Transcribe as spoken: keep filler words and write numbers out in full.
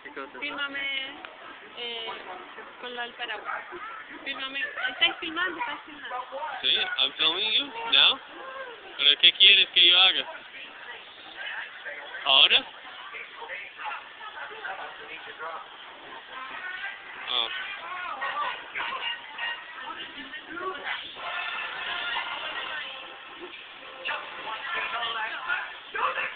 ¿Qué cosa? Fírmame eh, con lo del paraguas. Fírmame. ¿Estáis filmando? ¿Estáis filmando? Sí, I'm filming you now. ¿Pero qué quieres que yo haga? ¿Ahora? Oh.